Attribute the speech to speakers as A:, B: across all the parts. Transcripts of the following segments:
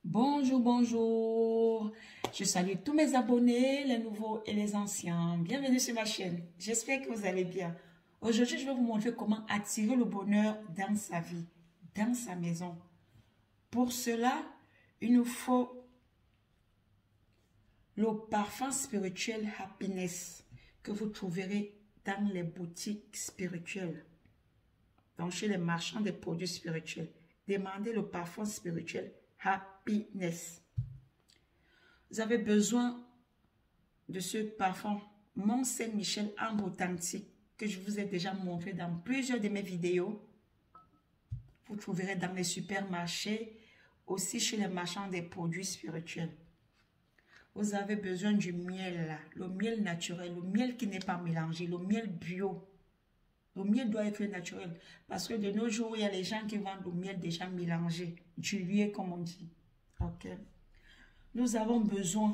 A: Bonjour, bonjour. Je salue tous mes abonnés, les nouveaux et les anciens. Bienvenue sur ma chaîne. J'espère que vous allez bien. Aujourd'hui, je vais vous montrer comment attirer le bonheur dans sa vie, dans sa maison. Pour cela, il nous faut le parfum spirituel Happiness que vous trouverez dans les boutiques spirituelles. Donc, chez les marchands des produits spirituels. Demandez le parfum spirituel Happiness. Vous avez besoin de ce parfum Mont Saint-Michel Ambre Authentique que je vous ai déjà montré dans plusieurs de mes vidéos. Vous trouverez dans les supermarchés, aussi chez les marchands des produits spirituels. Vous avez besoin du miel, là, le miel naturel, le miel qui n'est pas mélangé, le miel bio. Le miel doit être naturel parce que de nos jours, il y a les gens qui vendent le miel déjà mélangé, dilué comme on dit. Ok. Nous avons besoin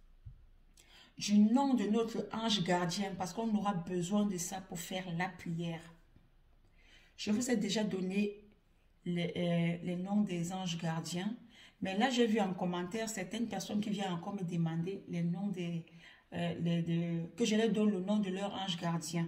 A: du nom de notre ange gardien parce qu'on aura besoin de ça pour faire la prière. Je vous ai déjà donné les noms des anges gardiens, mais là j'ai vu en commentaire certaines personnes qui viennent encore me demander les noms que je leur donne le nom de leur ange gardien.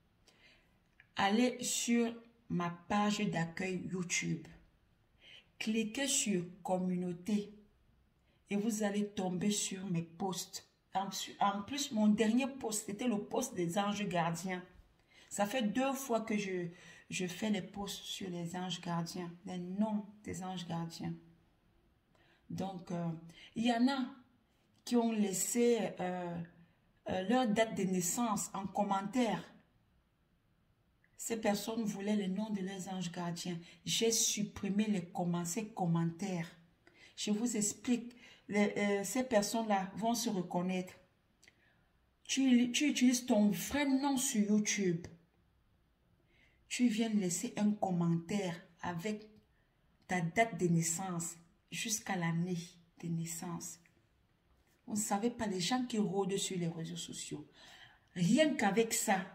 A: Allez sur ma page d'accueil YouTube. Cliquez sur communauté et vous allez tomber sur mes posts. En plus, mon dernier post, c'était le post des anges gardiens. Ça fait 2 fois que je fais les posts sur les anges gardiens, les noms des anges gardiens. Donc, il y en a qui ont laissé leur date de naissance en commentaire. Ces personnes voulaient le nom de leurs anges gardiens. J'ai supprimé ces commentaires. Je vous explique. Ces personnes-là vont se reconnaître. Tu utilises ton vrai nom sur YouTube. Tu viens laisser un commentaire avec ta date de naissance jusqu'à l'année de naissance. Vous ne savez pas les gens qui rôdent sur les réseaux sociaux. Rien qu'avec ça,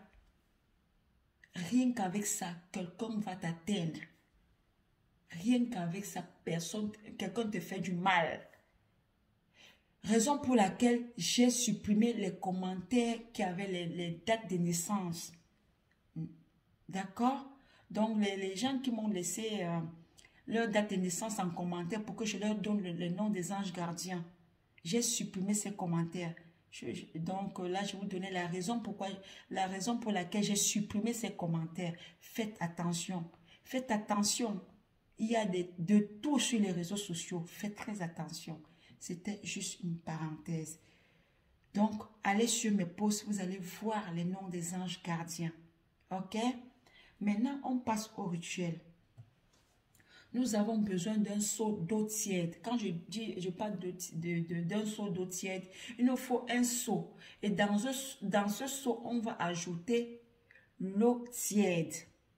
A: quelqu'un va t'atteindre. Rien qu'avec ça, quelqu'un te fait du mal. Raison pour laquelle j'ai supprimé les commentaires qui avaient les dates de naissance. D'accord? Donc, les gens qui m'ont laissé leur date de naissance en commentaire pour que je leur donne le nom des anges gardiens, j'ai supprimé ces commentaires. Donc là, je vais vous donner la raison pour laquelle j'ai supprimé ces commentaires. Faites attention. Faites attention. Il y a de tout sur les réseaux sociaux. Faites très attention. C'était juste une parenthèse. Donc, allez sur mes posts. Vous allez voir les noms des anges gardiens. Ok? Maintenant, on passe au rituel. Nous avons besoin d'un seau d'eau tiède. Quand je parle d'un seau d'eau tiède, il nous faut un seau. Et dans ce seau, on va ajouter l'eau tiède.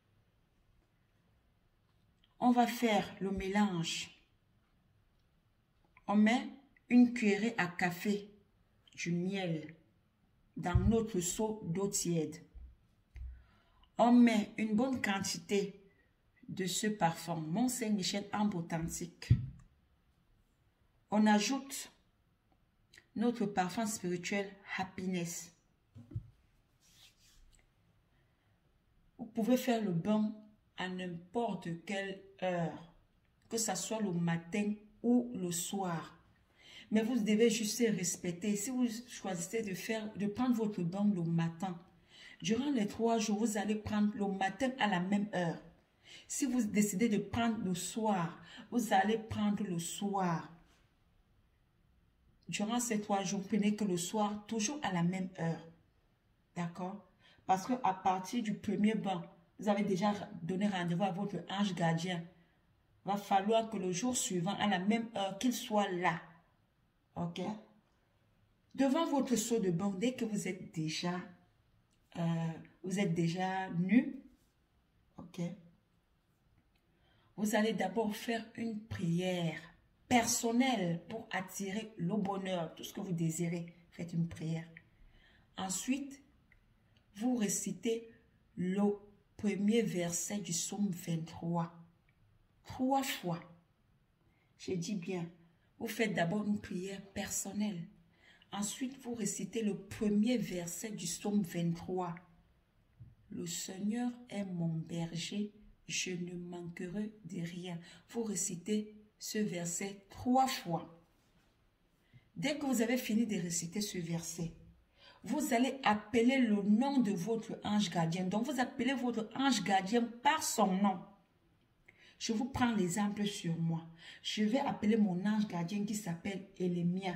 A: On va faire le mélange. On met une cuillerée à café du miel dans notre seau d'eau tiède. On met une bonne quantité de ce parfum, Mont Saint-Michel Ambre Authentique. On ajoute notre parfum spirituel Happiness. Vous pouvez faire le bain à n'importe quelle heure, que ce soit le matin ou le soir. Mais vous devez juste respecter. Si vous choisissez de prendre votre bain le matin, durant les 3 jours, vous allez prendre le matin à la même heure. Si vous décidez de prendre le soir, vous allez prendre le soir. Durant ces 3 jours, prenez que le soir, toujours à la même heure. D'accord? Parce qu'à partir du premier bain, vous avez déjà donné rendez-vous à votre ange gardien. Il va falloir que le jour suivant, à la même heure, qu'il soit là. Ok? Devant votre seau de bain, dès que vous êtes déjà nu, ok? Vous allez d'abord faire une prière personnelle pour attirer le bonheur, tout ce que vous désirez. Faites une prière. Ensuite, vous récitez le premier verset du psaume 23. 3 fois. Je dis bien, Vous faites d'abord une prière personnelle. Ensuite, vous récitez le premier verset du psaume 23. Le Seigneur est mon berger, je ne manquerai de rien. Vous récitez ce verset 3 fois. Dès que vous avez fini de réciter ce verset, vous allez appeler le nom de votre ange gardien. Donc, vous appelez votre ange gardien par son nom. Je vous prends l'exemple sur moi. Je vais appeler mon ange gardien qui s'appelle Élémia.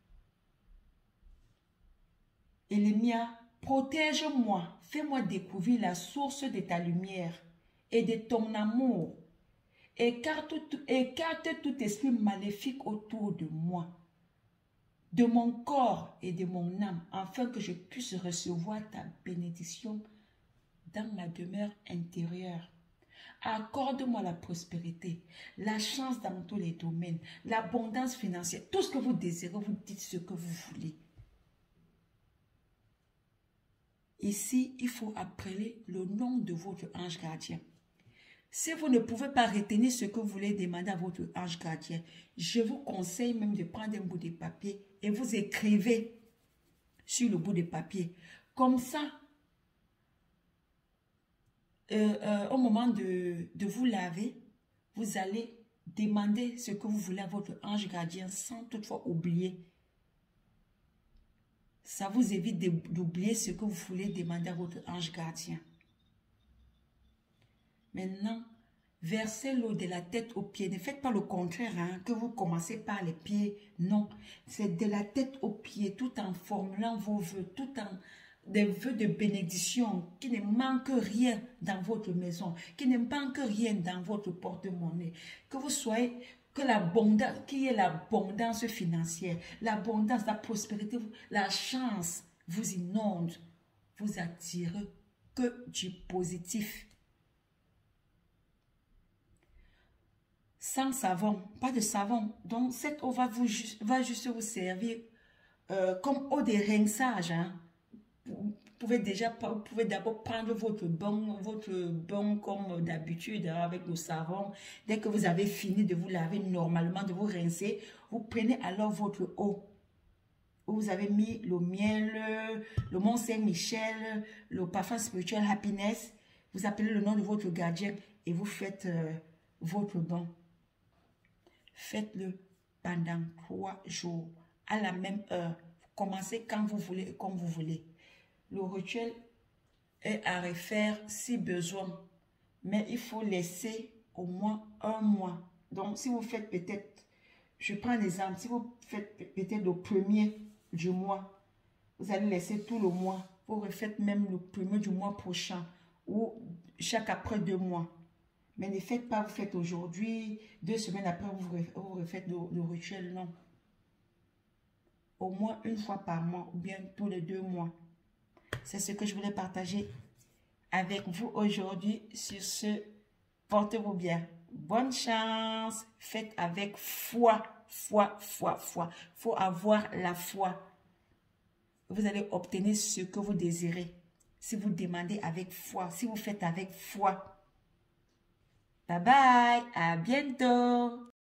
A: Élémia, protège-moi, fais-moi découvrir la source de ta lumière et de ton amour. Écarte tout esprit maléfique autour de moi, de mon corps et de mon âme, afin que je puisse recevoir ta bénédiction dans ma demeure intérieure. Accorde-moi la prospérité, la chance dans tous les domaines, l'abondance financière, tout ce que vous désirez, vous dites ce que vous voulez. Ici, il faut appeler le nom de votre ange gardien. Si vous ne pouvez pas retenir ce que vous voulez demander à votre ange gardien, je vous conseille même de prendre un bout de papier et vous écrivez sur le bout de papier. Comme ça, au moment de vous laver, vous allez demander ce que vous voulez à votre ange gardien sans toutefois oublier. Ça vous évite d'oublier ce que vous voulez demander à votre ange gardien. Maintenant, versez l'eau de la tête aux pieds. Ne faites pas le contraire, hein, que vous commencez par les pieds. Non, c'est de la tête aux pieds, tout en formulant vos vœux, tout en des vœux de bénédiction, qui ne manque rien dans votre maison, qui ne manque rien dans votre porte-monnaie. Que vous soyez, que l'abondance, qu'il y ait l'abondance financière, l'abondance, la prospérité, la chance vous inonde, vous attire que du positif. Sans savon, pas de savon. Donc, cette eau va juste vous servir comme eau de rinçage. Hein. Vous pouvez d'abord prendre votre bain comme d'habitude avec le savon. Dès que vous avez fini de vous laver normalement, de vous rincer, vous prenez alors votre eau. Vous avez mis le miel, le Mont Saint-Michel, le parfum spirituel Happiness. Vous appelez le nom de votre gardien et vous faites votre bain. Faites-le pendant 3 jours à la même heure. Commencez quand vous voulez et comme vous voulez. Le rituel est à refaire si besoin, mais il faut laisser au moins 1 mois. Donc, si vous faites peut-être, je prends un exemple, si vous faites peut-être le 1er du mois, vous allez laisser tout le mois. Vous refaites même le 1er du mois prochain ou chaque après 2 mois. Mais ne faites pas, vous faites aujourd'hui, 2 semaines après, vous refaites le rituel, non. Au moins 1 fois par mois ou bien tous les 2 mois. C'est ce que je voulais partager avec vous aujourd'hui. Sur ce, portez-vous bien. Bonne chance. Faites avec foi. Foi. Il faut avoir la foi. Vous allez obtenir ce que vous désirez. Si vous demandez avec foi, si vous faites avec foi. Bye bye. À bientôt.